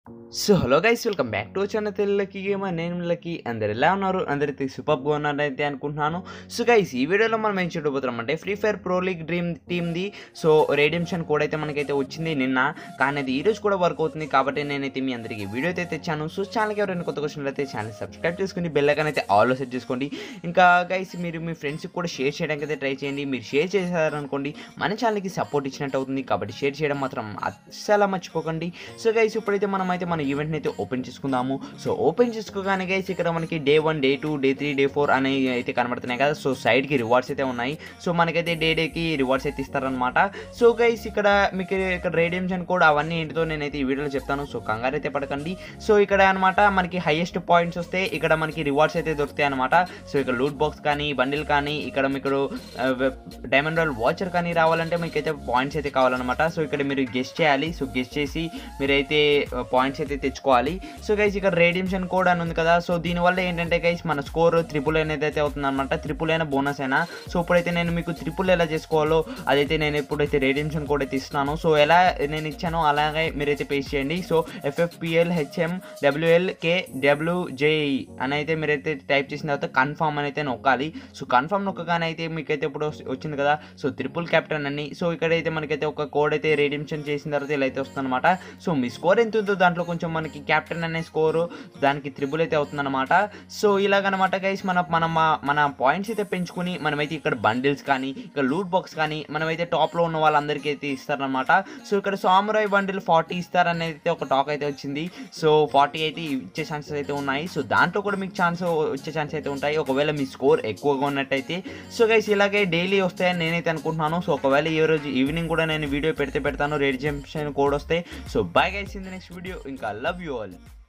So hello guys, welcome back to channel తెలుగుకి gamer. నేను Lucky. అందరు ఎలా ఉన్నారు? అందరైతే సూపర్గా ఉన్నారైతే అనుకుంటున్నాను. సో గైస్, ఈ వీడియోలో మనం ఏం చూడబోతున్నాం అంటే free fire pro league dream టీమ్ది సో రేడియంషన్ కోడ్ అయితే మనకైతే వచ్చింది నిన్న, కానీ అది ఈరోజు కూడా వర్క్ అవుతుంది. కాబట్టి నేనైతే మీ అందరికీ వీడియో అయితే తెచ్చాను. సో ఛానల్కి ఎవరైనా కొత్త క్వశ్చన్ అయితే ఛానల్ సబ్స్క్రైబ్ చేసుకుని బెల్ ఐకాన్ అయితే ఆల్లో సెట్ చేసుకోండి. ఇంకా గైస్, మీరు మీ ఫ్రెండ్స్కి కూడా షేర్ చేయడానికి అయితే ట్రై చేయండి. మీరు షేర్ చేశారనుకోండి మన ఛానల్కి సపోర్ట్ ఇచ్చినట్టు అవుతుంది. కాబట్టి షేర్ చేయడం మాత్రం అస్సలు మర్చిపోకండి. సో గైస్, ఇప్పుడైతే మనం అయితే మన ఈవెంట్ని అయితే ఓపెన్ చేసుకుందాము. సో ఓపెన్ చేసుకోగానే గైస్, ఇక్కడ మనకి డే 1, డే 2, డే 3, డే 4 అనేవి అయితే కనబడుతున్నాయి కదా. సో సైడ్కి రివార్డ్స్ అయితే ఉన్నాయి. సో మనకైతే డేకి రివార్డ్స్ అయితే ఇస్తారనమాట. సో గైస్, ఇక్కడ మీకు ఇక్కడ రేడియంషన్ కోడ్ అవన్నీ ఏంటితో నేనైతే ఈ వీడియోలో చెప్తాను. సో కంగారు అయితే పడకండి. సో ఇక్కడ అనమాట మనకి హైయెస్ట్ పాయింట్స్ వస్తే ఇక్కడ మనకి రివార్డ్స్ అయితే దొరుకుతాయి అనమాట. సో ఇక్కడ లూట్ బాక్స్ కానీ, బండిల్ కానీ, ఇక్కడ మీకు డైమండ్ రాయల్ వాచర్ కానీ రావాలంటే మీకైతే పాయింట్స్ అయితే కావాలన్నమాట. సో ఇక్కడ మీరు గెస్ట్ చేయాలి. సో గెస్ట్ చేసి మీరైతే పాయింట్స్ అయితే తెచ్చుకోవాలి. సో గైస్, ఇక్కడ రేడియంషన్ కోడ్ అని ఉంది కదా. సో దీనివల్ల ఏంటంటే గైస్, మన స్కోర్ ట్రిపుల్ అనేది అయితే అవుతుంది అనమాట. ట్రిపుల్ అయినా బోనస్ అయినా. సో ఇప్పుడైతే నేను మీకు ట్రిపుల్ ఎలా చేసుకోవాలో అదైతే నేను ఎప్పుడైతే రేడియంషన్ కోడ్ అయితే ఇస్తున్నాను. సో ఎలా నేను ఇచ్చానో అలాగే మీరైతే పేస్ట్ చేయండి. సో FFPLHMWLKWJE అని అయితే మీరైతే టైప్ చేసిన తర్వాత కన్ఫర్మ్ అని అయితే నొక్కాలి. సో కన్ఫర్మ్ నొక్కగానే అయితే మీకైతే ఇప్పుడు వచ్చింది కదా. సో ట్రిపుల్ క్యాప్టెన్ అని. సో ఇక్కడైతే మనకైతే ఒక కోడ్ అయితే రేడియంషన్ చేసిన తర్వాత ఇలా అయితే వస్తుంది అనమాట. సో మీ స్కోర్ ఎంత ఉందో దాంట్లో కొంచెం మనకి క్యాప్టెన్ అనే స్కోరు దానికి ట్రిపుల్ అయితే అవుతుందన్నమాట. సో ఇలాగనమాట గైస్, మన పాయింట్స్ అయితే పెంచుకుని మనమైతే ఇక్కడ బండిల్స్ కానీ, ఇక్కడ లూట్ బాక్స్ కానీ మనమైతే టాప్లో ఉన్న వాళ్ళందరికీ అయితే ఇస్తారనమాట. సో ఇక్కడ సామురాయ్ బండిల్ 40 ఇస్తారనేది అయితే ఒక టాక్ అయితే వచ్చింది. సో 40 అయితే ఇచ్చే ఛాన్సెస్ అయితే ఉన్నాయి. సో దాంట్లో కూడా మీకు వచ్చే ఛాన్స్ అయితే ఉంటాయి ఒకవేళ మీ స్కోర్ ఎక్కువగా ఉన్నట్టయితే. సో గైస్, ఇలాగే డైలీ వస్తాయని నేనైతే అనుకుంటున్నాను. సో ఒకవేళ ఈ రోజు ఈవినింగ్ కూడా నేను వీడియో పెడతాను రేడియంషన్ కోడ్ వస్తే. So bye guys, in the next video. ఇంకా లవ్ యూ ఆల్.